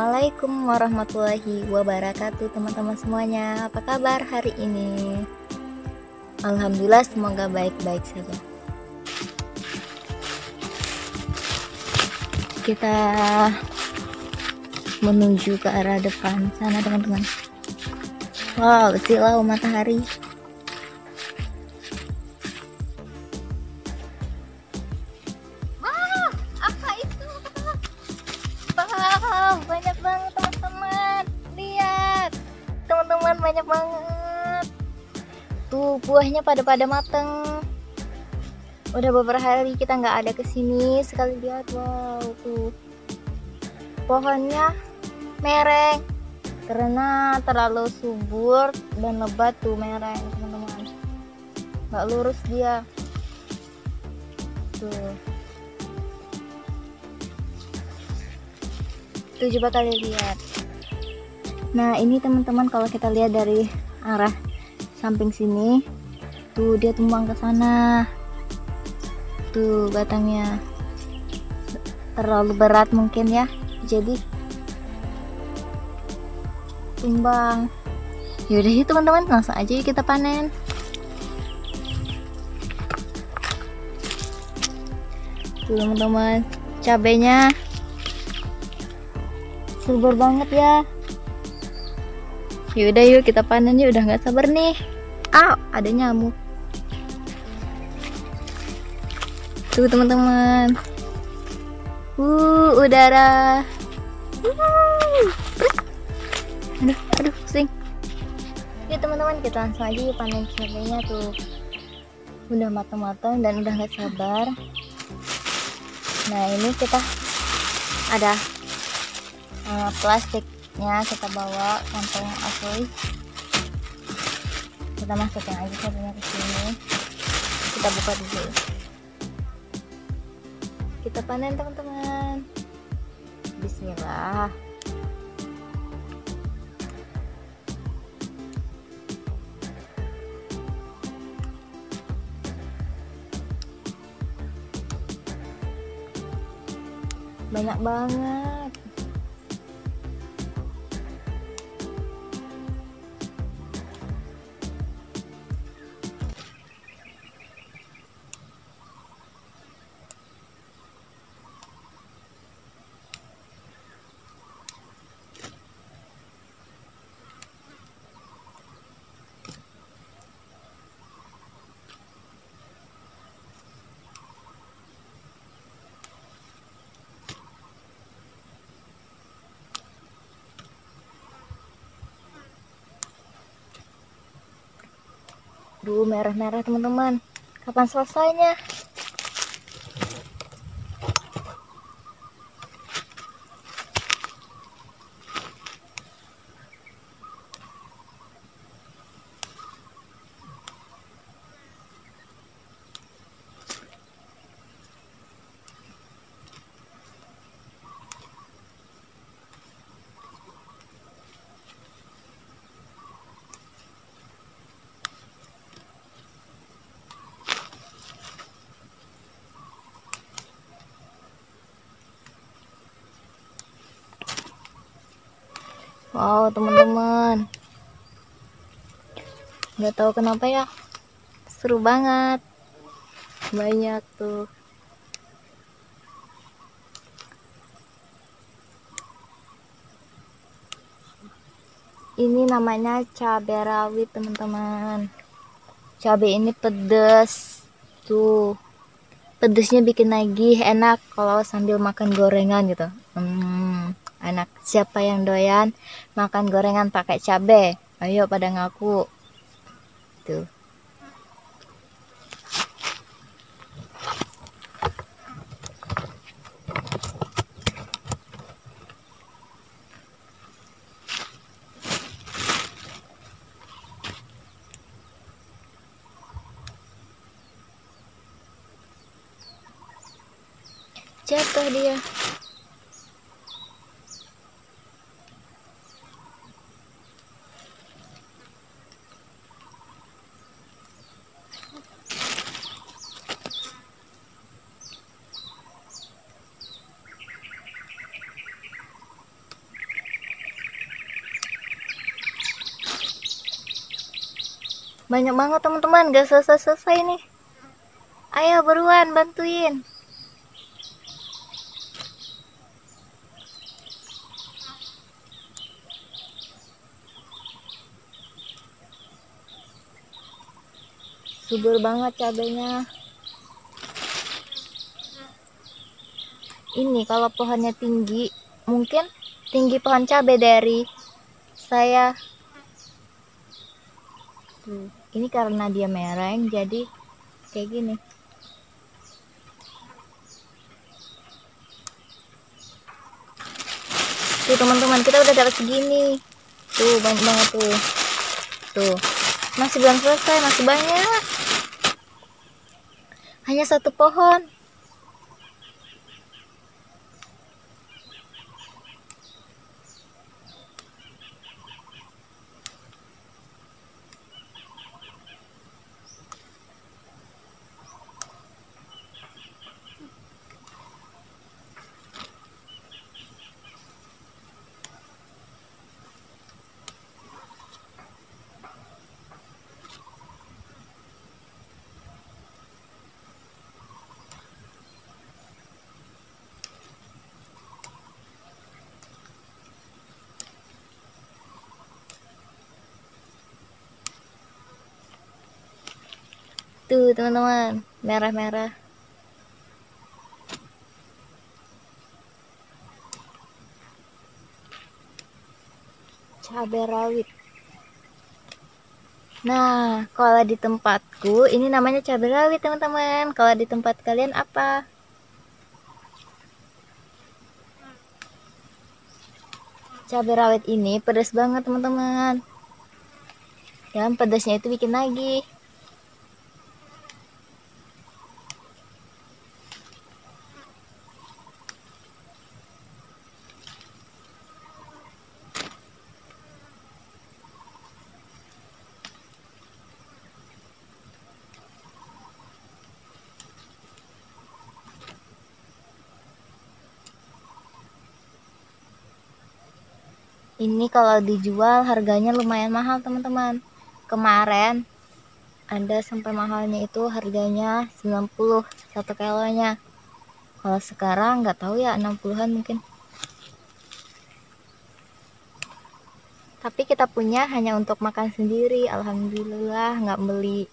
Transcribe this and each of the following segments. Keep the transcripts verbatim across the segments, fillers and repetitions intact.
Assalamualaikum warahmatullahi wabarakatuh teman-teman semuanya. Apa kabar hari ini? Alhamdulillah semoga baik-baik saja. Kita menuju ke arah depan sana teman-teman. Wow, silau matahari. Wah, apa itu? Wow, banyak banget teman-teman. Lihat, teman-teman, banyak banget. Tuh buahnya pada-pada mateng. Udah beberapa hari kita nggak ada kesini. Sekali lihat, wow, tuh pohonnya mereng karena terlalu subur dan lebat tuh mereng teman-teman. Nggak lurus dia. Tuh. Tuh coba kalian lihat. Nah ini teman-teman, kalau kita lihat dari arah samping sini, tuh dia tumbang ke sana. Tuh batangnya terlalu berat mungkin ya, jadi tumbang. Yaudah yuk teman-teman, langsung aja yuk kita panen. Tuh teman-teman, cabenya subur banget ya. Yaudah yuk kita panen yuk, udah nggak sabar nih. Ah, ada nyamuk. Tuh teman-teman, uh udara, uh. aduh aduh pusing. Yuk teman-teman, kita langsung aja yuk panen cabenya. Tuh udah matang-matang dan udah nggak sabar. Nah ini kita ada uh, plastiknya, kita bawa kantong asli, kita masukin aja cabenya ke sini, kita buka dulu, kita panen teman-teman. Bismillah. Banyak banget. Duh, merah-merah teman-teman. Kapan selesainya? Wow teman-teman, nggak tahu kenapa ya, seru banget, banyak tuh. Ini namanya cabai rawit teman-teman. Cabai ini pedas tuh, pedesnya bikin nagih, enak kalau sambil makan gorengan gitu. Hmm, enak. Siapa yang doyan makan gorengan pakai cabai? Ayo pada ngaku. Tuh. Jatuh dia. Banyak banget teman-teman, gak selesai-selesai nih. Ayo buruan bantuin. Subur banget cabenya. Ini kalau pohonnya tinggi, mungkin tinggi pohon cabai dari saya. Tuh, ini karena dia mereng jadi kayak gini. Tuh teman-teman, kita udah dapat segini. Tuh banyak banget tuh. Tuh, masih belum selesai, masih banyak. Hanya satu pohon. Tuh teman-teman, merah-merah. Cabai rawit. Nah, kalau di tempatku ini namanya cabai rawit teman-teman. Kalau di tempat kalian apa? Cabai rawit ini pedas banget teman-teman. Dan pedasnya itu bikin lagi. Ini kalau dijual harganya lumayan mahal teman-teman. Kemarin ada sampai mahalnya itu harganya sembilan puluh satu kilonya. Kalau sekarang nggak tahu ya, enam puluhan mungkin. Tapi kita punya hanya untuk makan sendiri. Alhamdulillah nggak beli.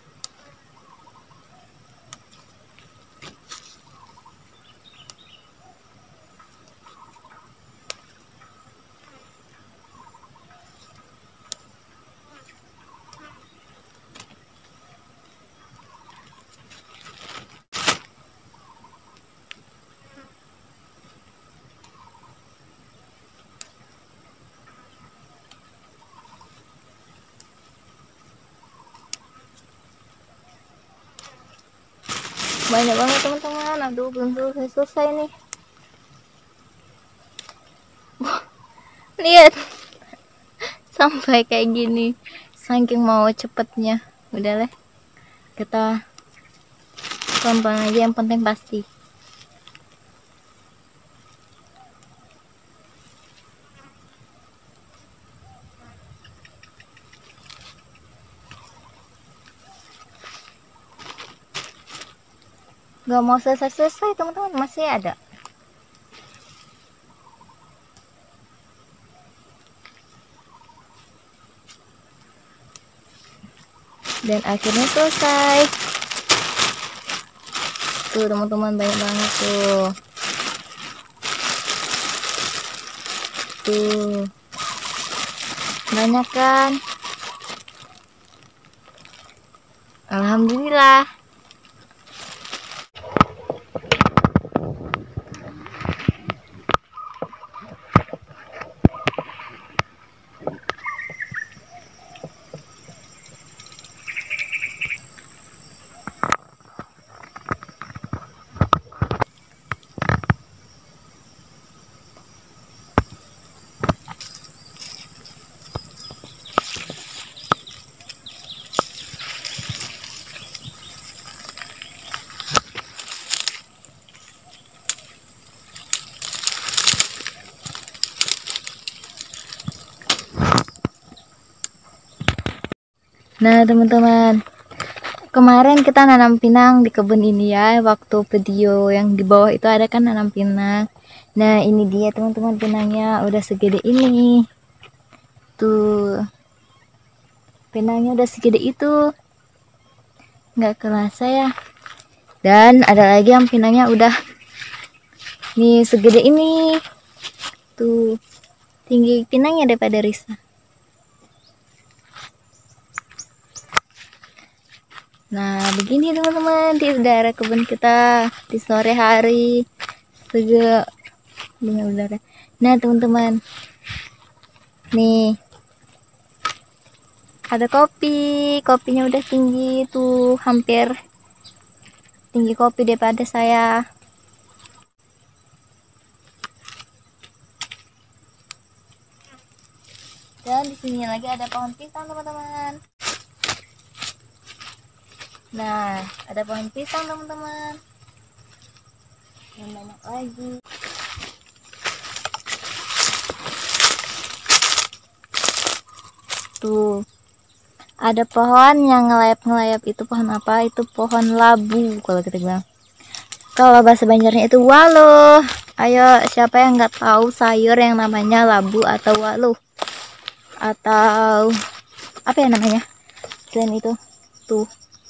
Banyak banget teman-teman. Aduh, belum selesai selesai nih. Lihat, sampai kayak gini, saking mau cepetnya. Udah lah, kita pelan-pelan aja, yang penting pasti. Gak mau selesai-selesai teman-teman, masih ada. Dan akhirnya selesai. Tuh teman-teman, banyak banget tuh. Tuh, banyak kan? Alhamdulillah. Nah teman-teman, kemarin kita nanam pinang di kebun ini ya, waktu video yang di bawah itu ada kan nanam pinang. Nah ini dia teman-teman, pinangnya udah segede ini tuh, pinangnya udah segede itu, nggak kerasa ya. Dan ada lagi yang pinangnya udah nih segede ini tuh, tinggi pinangnya daripada Risa. Nah begini teman-teman di daerah kebun kita di sore hari, segar dengan udara. Nah teman-teman, nih ada kopi, kopinya udah tinggi tuh, hampir tinggi kopi daripada saya. Dan di sini lagi ada pohon pisang teman-teman. Nah ada pohon pisang teman-teman, yang banyak lagi. Tuh ada pohon yang ngelayap-ngelayap, itu pohon apa? Itu pohon labu kalau kita bilang. Kalau bahasa Banjarnya itu waluh. Ayo siapa yang nggak tahu sayur yang namanya labu atau waluh? Atau apa ya namanya selain itu? Tuh.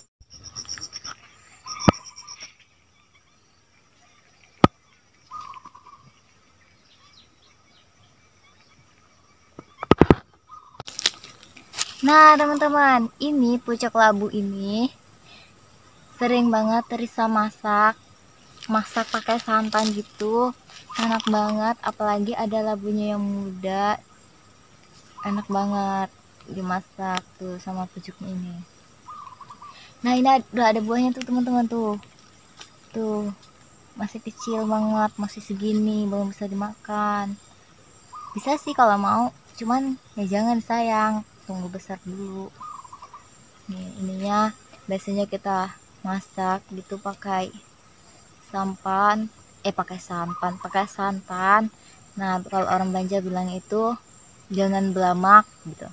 Nah teman-teman, ini pucuk labu ini sering banget Risa masak, masak pakai santan gitu, enak banget. Apalagi ada labunya yang muda, enak banget dimasak tuh sama pucuknya ini. Nah ini udah ada buahnya tuh teman-teman, tuh tuh masih kecil banget, masih segini, belum bisa dimakan. Bisa sih kalau mau, cuman ya jangan sayang, tunggu besar dulu. Nih ininya biasanya kita masak gitu pakai sampan, eh pakai sampan, pakai santan. Nah kalau orang Banjar bilang itu jangan belamak gitu.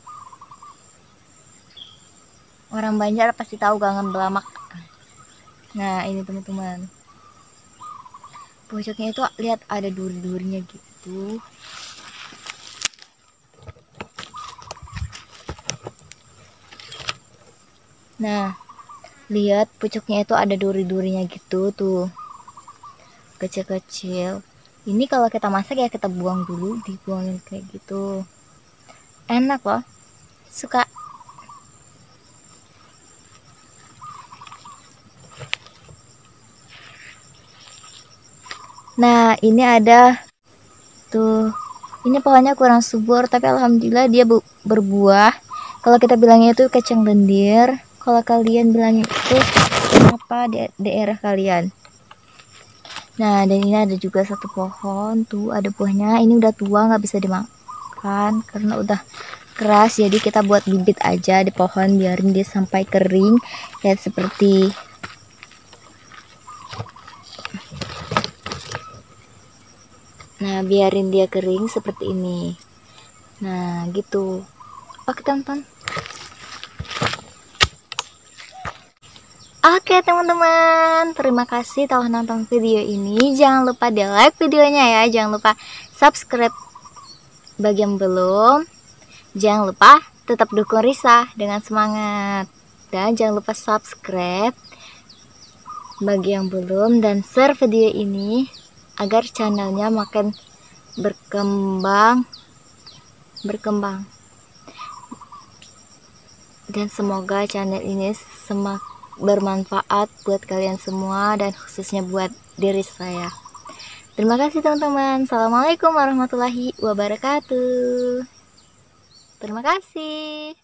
Orang Banjar pasti tahu jangan belamak. Nah ini teman-teman, pucuknya itu lihat ada duri-durinya gitu. Nah lihat pucuknya itu ada duri-durinya gitu tuh, kecil-kecil. Ini kalau kita masak ya kita buang dulu, dibuangin kayak gitu, enak loh, suka. Nah ini ada tuh, ini pohonnya kurang subur tapi alhamdulillah dia berbuah. Kalau kita bilangnya itu kacang lendir, kalau kalian bilangnya itu apa di daerah kalian. Nah dan ini ada juga satu pohon tuh, ada buahnya. Ini udah tua nggak bisa dimakan karena udah keras, jadi kita buat bibit aja di pohon, biarin dia sampai kering ya, seperti nah biarin dia kering seperti ini. Nah gitu. Oke tonton. Oke teman-teman, terima kasih telah nonton video ini. Jangan lupa di like videonya ya, jangan lupa subscribe bagi yang belum. Jangan lupa tetap dukung Risa dengan semangat. Dan jangan lupa subscribe bagi yang belum, dan share video ini agar channelnya makin berkembang berkembang dan semoga channel ini semakin bermanfaat buat kalian semua dan khususnya buat diri saya. Terima kasih teman-teman. Assalamualaikum warahmatullahi wabarakatuh. Terima kasih.